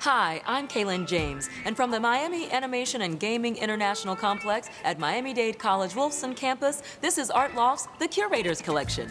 Hi, I'm Kalyn James, and from the Miami Animation and Gaming International Complex at Miami-Dade College Wolfson campus, this is Art Loft's The Curator's Collection.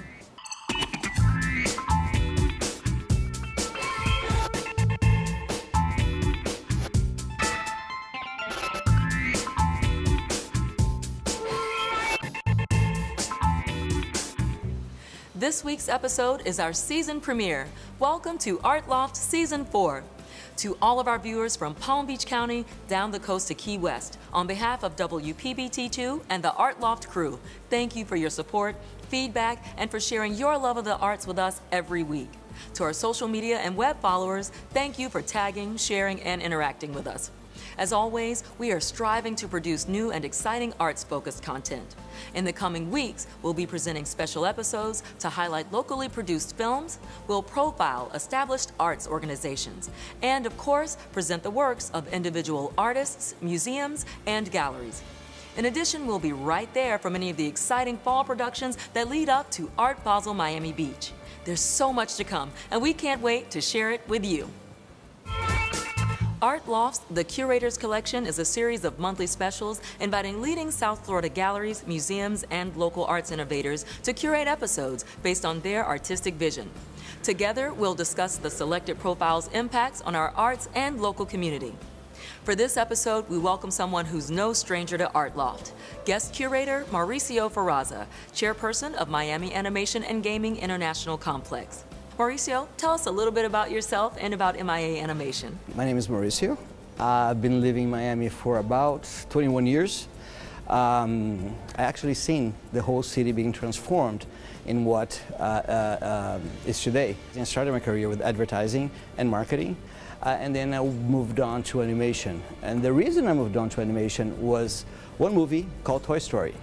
This week's episode is our season premiere. Welcome to Art Loft Season 4. To all of our viewers from Palm Beach County down the coast to Key West, on behalf of WPBT2 and the Art Loft crew, thank you for your support, feedback, and for sharing your love of the arts with us every week. To our social media and web followers, thank you for tagging, sharing, and interacting with us. As always, we are striving to produce new and exciting arts-focused content. In the coming weeks, we'll be presenting special episodes to highlight locally produced films, we'll profile established arts organizations, and of course, present the works of individual artists, museums, and galleries. In addition, we'll be right there for many of the exciting fall productions that lead up to Art Basel Miami Beach. There's so much to come, and we can't wait to share it with you. Art Loft's The Curator's Collection is a series of monthly specials inviting leading South Florida galleries, museums, and local arts innovators to curate episodes based on their artistic vision. Together, we'll discuss the selected profiles' impacts on our arts and local community. For this episode, we welcome someone who's no stranger to Art Loft, guest curator Mauricio Ferrazza, chairperson of Miami Animation and Gaming International Complex. Mauricio, tell us a little bit about yourself and about MIA Animation. My name is Mauricio. I've been living in Miami for about 21 years. I actually seen the whole city being transformed in what is today. I started my career with advertising and marketing, and then I moved on to animation. And the reason I moved on to animation was one movie called Toy Story.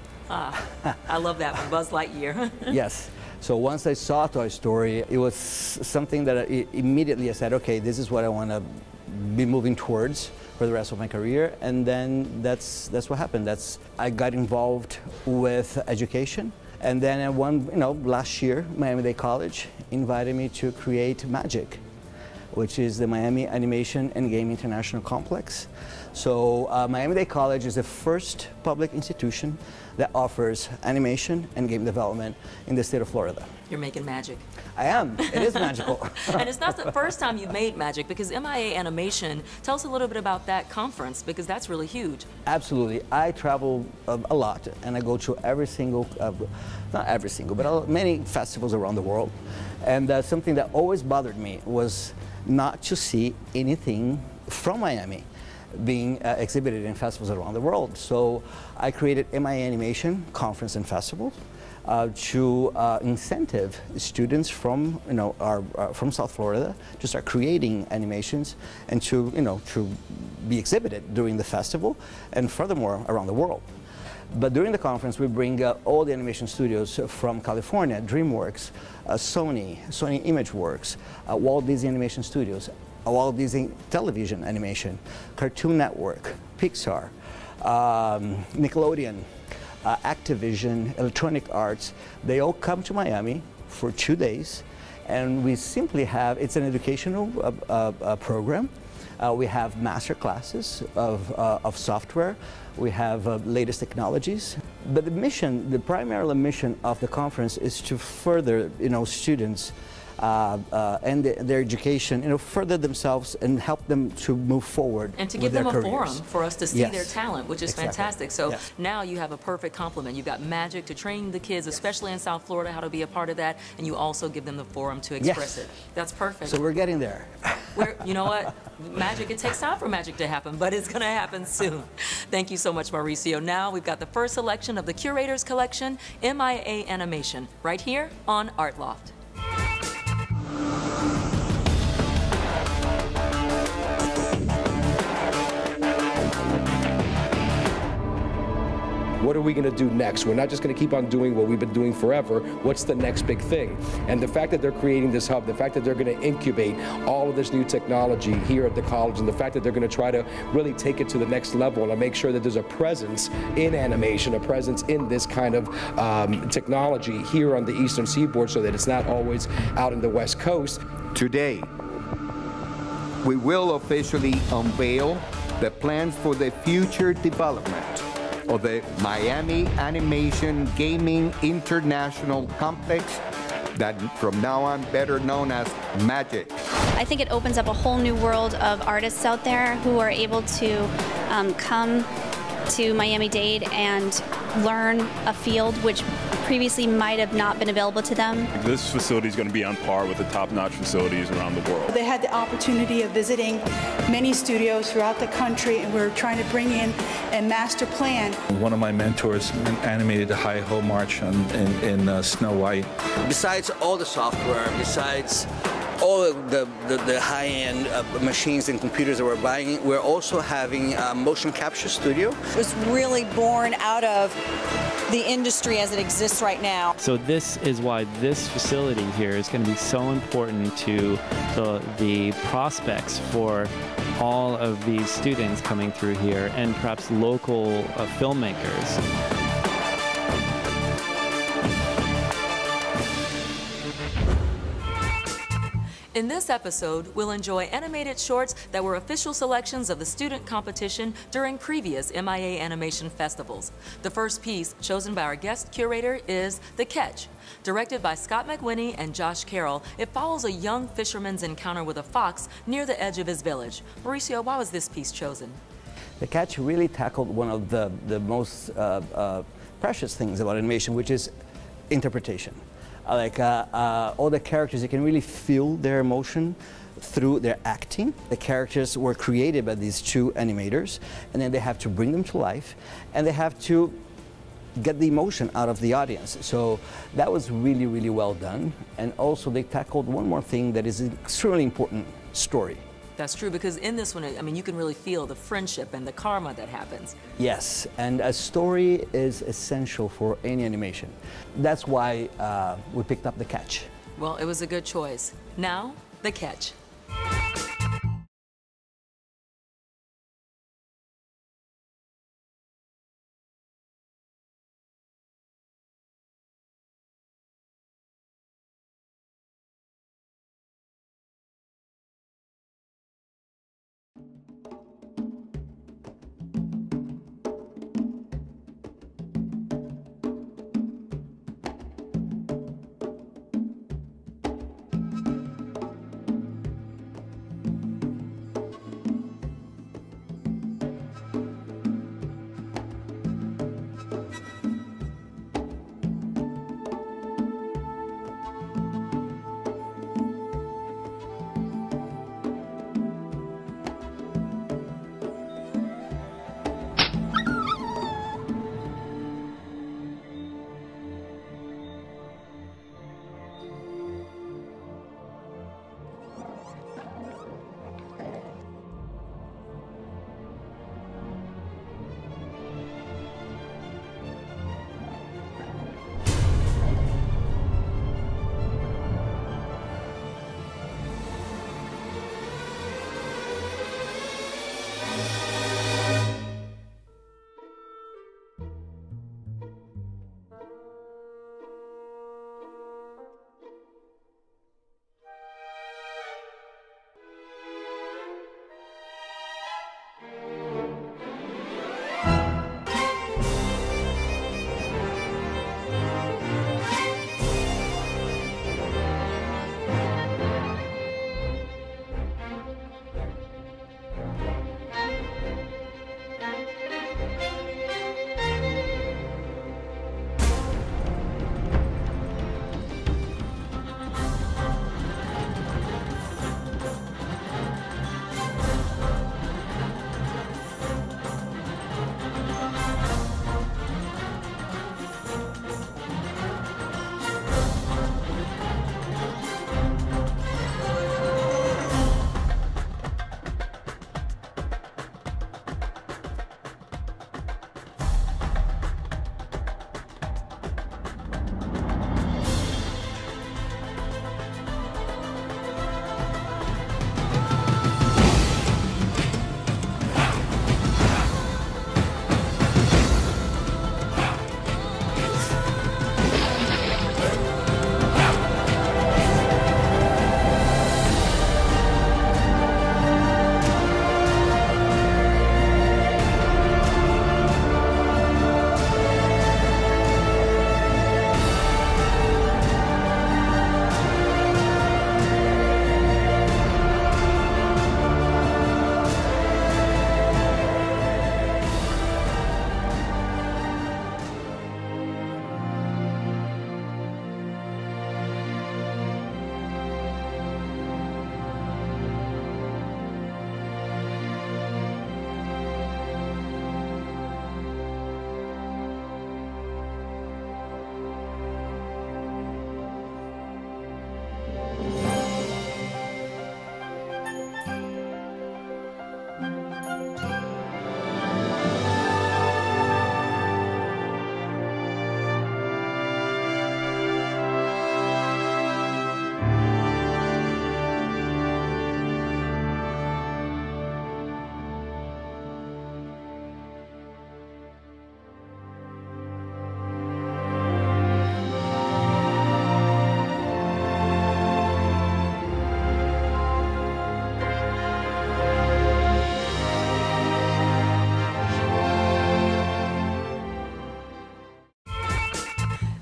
I love that one, Buzz Lightyear. Yes. So once I saw Toy Story, it was something that immediately I said, okay, this is what I want to be moving towards for the rest of my career. And then that's what happened. I got involved with education. And then last year, Miami-Dade College invited me to create MAGIC, which is the Miami Animation and Gaming International Complex. So Miami-Dade College is the first public institution that offers animation and game development in the state of Florida. You're making magic. I am. It is magical. And it's not the first time you've made magic, because MIA Animation, tell us a little bit about that conference, because that's really huge. Absolutely. I travel a lot, and I go to every single, not every single, but many festivals around the world. And something that always bothered me was not to see anything from Miami being exhibited in festivals around the world. So I created MIA Animation Conference and Festival to incentive students from from South Florida to start creating animations and to be exhibited during the festival and furthermore around the world. But during the conference, we bring all the animation studios from California, DreamWorks, Sony ImageWorks, Walt Disney Animation Studios, Walt Disney Television Animation, Cartoon Network, Pixar, Nickelodeon, Activision, Electronic Arts. They all come to Miami for 2 days, and we simply have, it's an educational program. We have master classes of software. We have latest technologies. But the primary mission of the conference is to further, students and their education, further themselves and help them to move forward and to give them a forum for us to see their talent, which is fantastic. So now you have a perfect complement. You've got magic to train the kids, especially in South Florida, how to be a part of that, and you also give them the forum to express it. That's perfect. So we're getting there. You know what? Magic, it takes time for magic to happen, but it's going to happen soon. Thank you so much, Mauricio. Now we've got the first selection of the Curator's Collection, MIA Animation, right here on Art Loft. What are we going to do next? We're not just going to keep on doing what we've been doing forever. What's the next big thing? And the fact that they're creating this hub, the fact that they're going to incubate all of this new technology here at the college, and the fact that they're going to try to really take it to the next level and make sure that there's a presence in animation, a presence in this kind of technology here on the Eastern Seaboard, so that it's not always out in the West Coast. Today, we will officially unveil the plans for the future development of the Miami Animation Gaming International Complex, that from now on better known as MAGIC. I think it opens up a whole new world of artists out there who are able to come to Miami-Dade and learn a field which previously might have not been available to them. This facility is going to be on par with the top-notch facilities around the world. They had the opportunity of visiting many studios throughout the country, and we're trying to bring in a master plan. One of my mentors animated the Hi-Ho March in Snow White. Besides all the software, besides all of the high-end machines and computers that we're buying, we're also having a motion capture studio. It was really born out of the industry as it exists right now. So this is why this facility here is going to be so important to the prospects for all of these students coming through here and perhaps local filmmakers. In this episode, we'll enjoy animated shorts that were official selections of the student competition during previous MIA animation festivals. The first piece, chosen by our guest curator, is The Catch. Directed by Scott McWhinney and Josh Carroll, it follows a young fisherman's encounter with a fox near the edge of his village. Mauricio, why was this piece chosen? The Catch really tackled one of the most precious things about animation, which is interpretation. All the characters, you can really feel their emotion through their acting. The characters were created by these two animators, and then they have to bring them to life, and they have to get the emotion out of the audience. So that was really, really well done. And also they tackled one more thing that is extremely important: story. That's true, because in this one, I mean, you can really feel the friendship and the karma that happens. Yes, and a story is essential for any animation. That's why we picked up The Catch. Well, it was a good choice. Now, The Catch.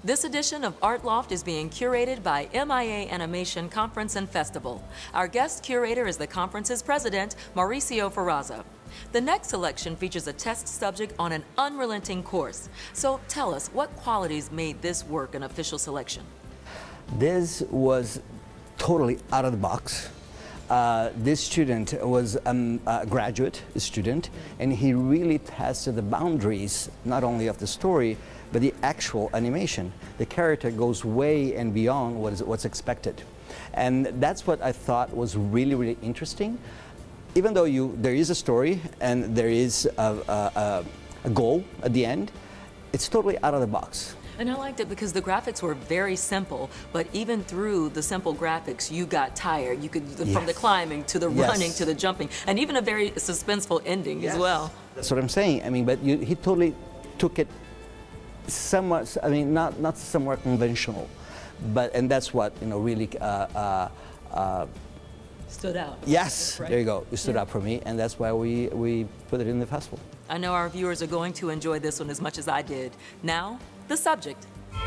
This edition of Art Loft is being curated by MIA Animation Conference and Festival. Our guest curator is the conference's president, Mauricio Ferrazza. The next selection features a test subject on an unrelenting course. So tell us, what qualities made this work an official selection? This was totally out of the box. This student was a graduate student, and he really tested the boundaries not only of the story, but the actual animation. The character goes way and beyond what's expected. And that's what I thought was really, really interesting. Even though there is a story and there is a goal at the end, it's totally out of the box. And I liked it because the graphics were very simple, but even through the simple graphics, you got tired. You could, from the climbing to the running to the jumping, and even a very suspenseful ending as well. That's what I'm saying. I mean, but he totally took it somewhat, I mean, not somewhat conventional, and that's what, really stood out. Yes, right? There you go. It stood out for me, and that's why we put it in the festival. I know our viewers are going to enjoy this one as much as I did. Now, the subject.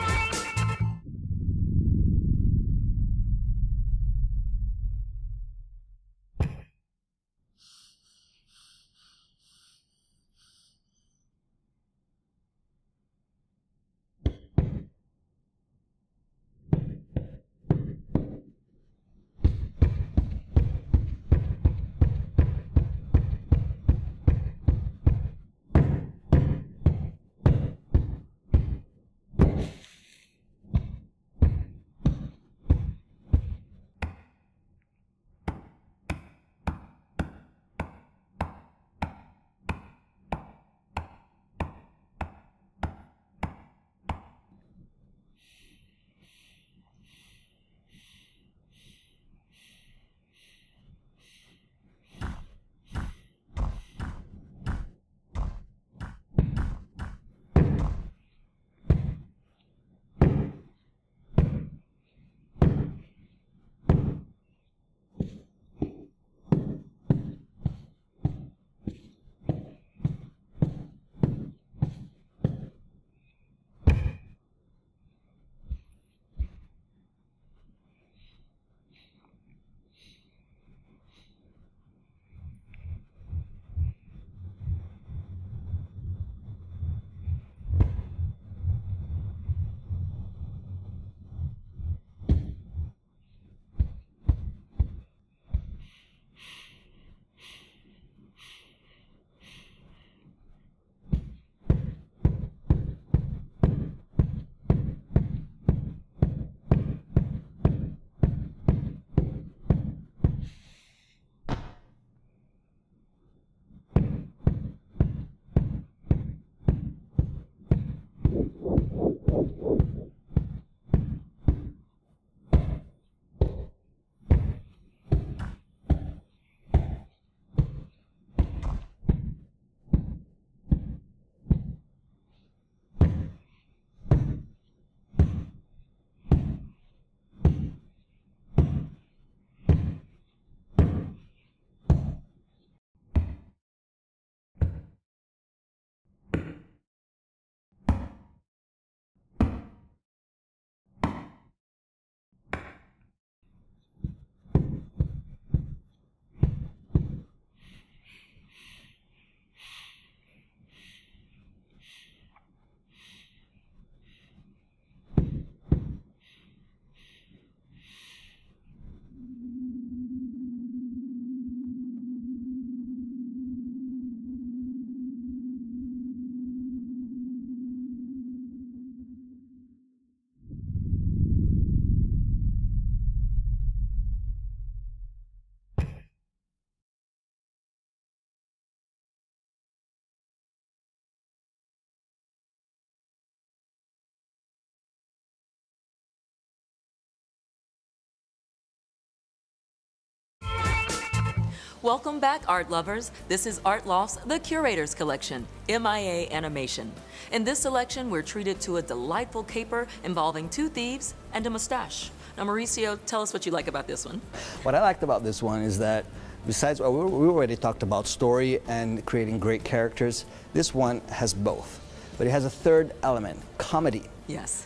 Welcome back, art lovers. This is Art Loft's The Curator's Collection, MIA Animation. In this selection, we're treated to a delightful caper involving two thieves and a mustache. Now, Mauricio, tell us what you like about this one. What I liked about this one is that besides, well, we already talked about story and creating great characters. This one has both, but it has a third element, comedy. Yes.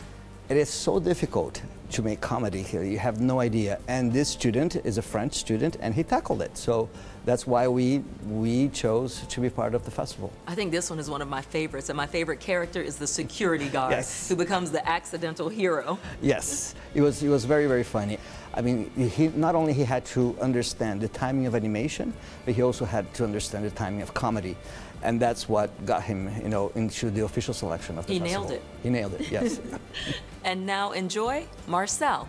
It is so difficult to make comedy here. You have no idea. And this student is a French student, and he tackled it. So that's why we chose to be part of the festival. I think this one is one of my favorites, and my favorite character is the security guard, Yes. who becomes the accidental hero. Yes, it was very, very funny. I mean, he not only he had to understand the timing of animation, but he also had to understand the timing of comedy. And that's what got him, you know, into the official selection of the festival. He nailed it. He nailed it, yes. And now enjoy Marcel.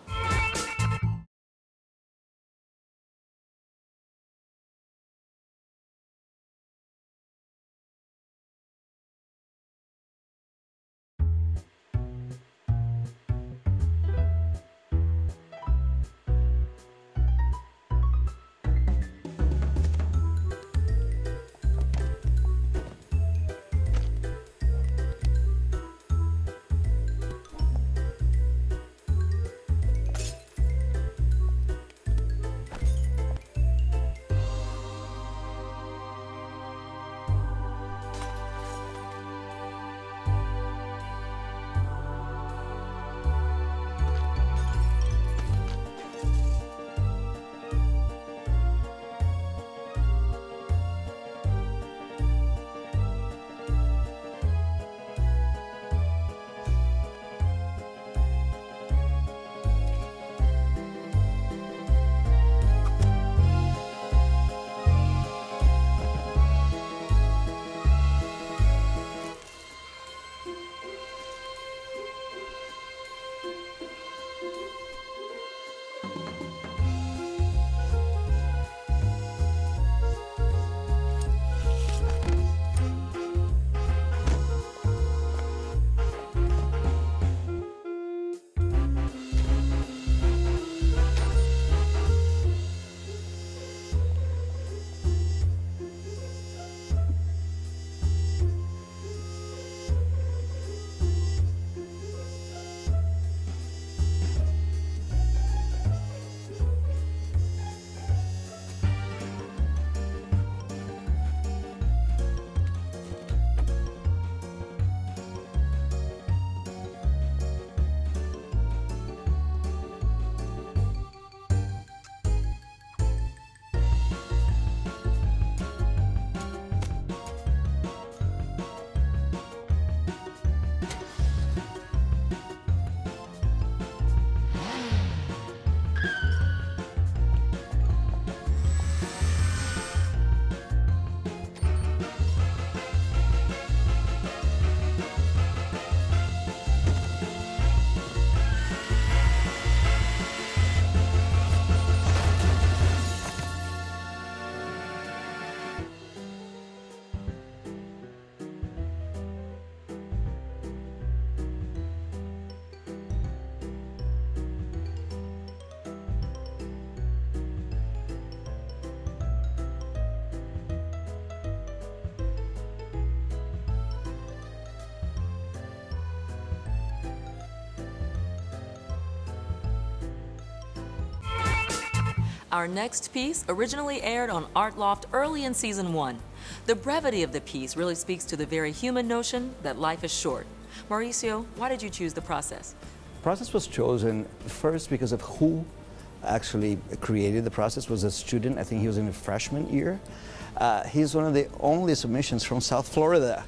Our next piece originally aired on Art Loft early in season 1. The brevity of the piece really speaks to the very human notion that life is short. Mauricio, why did you choose the process? The process was chosen first because of who actually created the process. Was a student. I think he was in a freshman year. He's one of the only submissions from South Florida.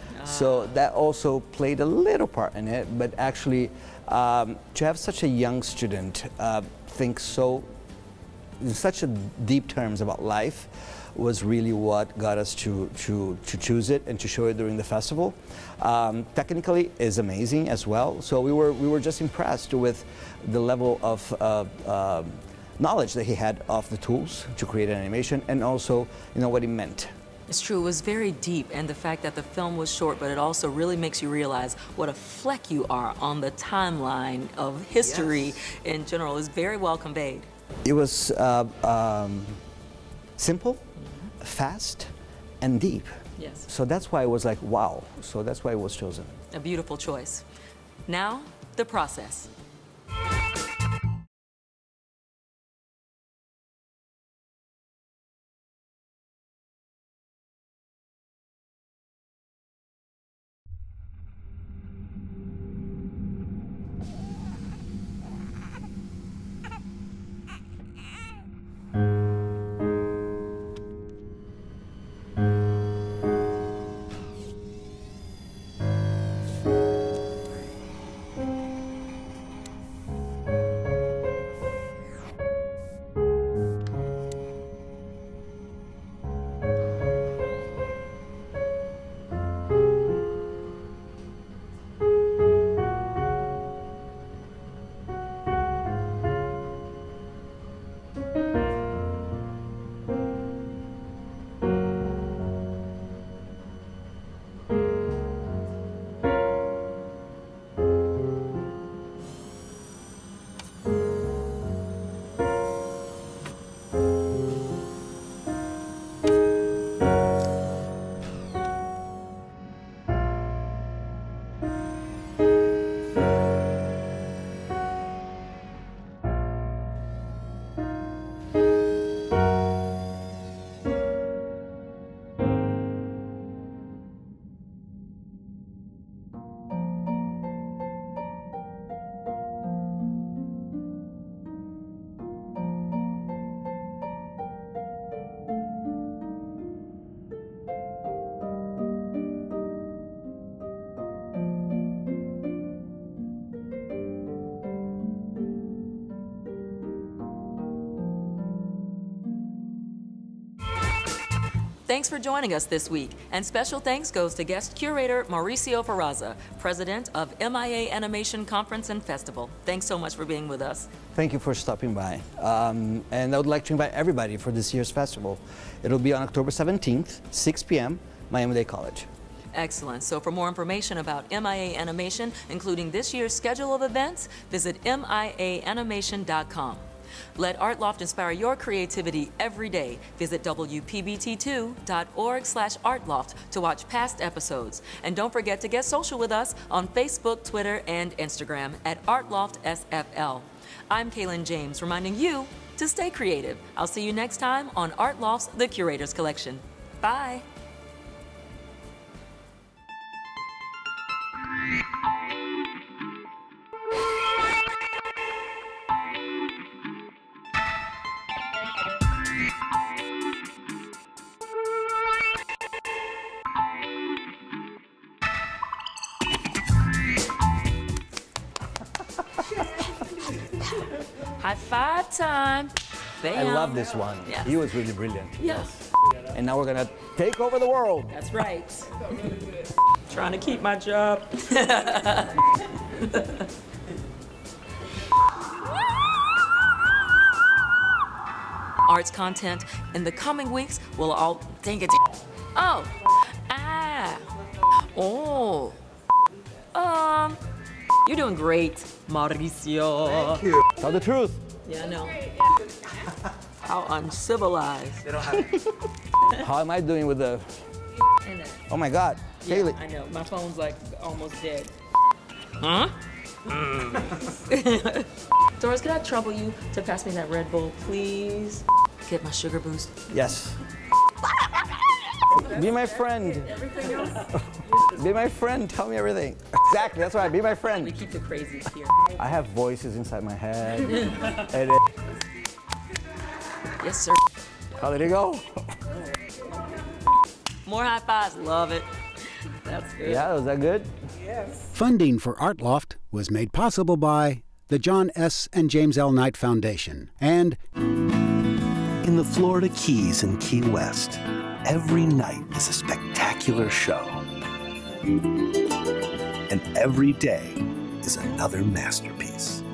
So that also played a little part in it, but actually to have such a young student think so in such a deep terms about life was really what got us to choose it and to show it during the festival. Technically is amazing as well. So we were just impressed with the level of knowledge that he had of the tools to create an animation, and also, you know, what it meant. It's true, it was very deep, and the fact that the film was short, but it also really makes you realize what a fleck you are on the timeline of history in general is very well conveyed. It was simple, fast, and deep. Yes. So that's why it was like, wow. So that's why it was chosen. A beautiful choice. Now, the process. Thanks for joining us this week, and special thanks goes to guest curator Mauricio Ferrazza, president of MIA Animation Conference and Festival. Thanks so much for being with us. Thank you for stopping by. And I would like to invite everybody for this year's festival. It'll be on October 17th, 6 p.m., Miami-Dade College. Excellent. So for more information about MIA Animation, including this year's schedule of events, visit miaanimation.com. Let Art Loft inspire your creativity every day. Visit wpbt2.org/artloft to watch past episodes. And don't forget to get social with us on Facebook, Twitter, and Instagram at ArtLoftSFL. I'm Kalyn James, reminding you to stay creative. I'll see you next time on Art Loft's The Curator's Collection. Bye. High five time. Bam. I love this one. Yes. He was really brilliant. Yes. And now we're gonna take over the world. That's right. Trying to keep my job. Arts content in the coming weeks will all dang it. Oh. Ah. Oh. You're doing great, Mauricio. Thank you. Tell the truth. Yeah, I know. How uncivilized. They don't have it. How am I doing with the... Oh my God. Yeah, Kalyn. I know. My phone's like almost dead. Huh? Doris, can I trouble you to pass me that Red Bull, please? Get my sugar boost. Yes. Be my friend. Everything else? Be my friend. Tell me everything. Exactly. That's right. Be my friend. We keep the crazies here. I have voices inside my head. Yes, sir. How did it go? More high fives. Love it. That's good. Yeah, was that good? Yes. Funding for Art Loft was made possible by the John S. and James L. Knight Foundation and in the Florida Keys and Key West, every night is a spectacular show. And every day is another masterpiece.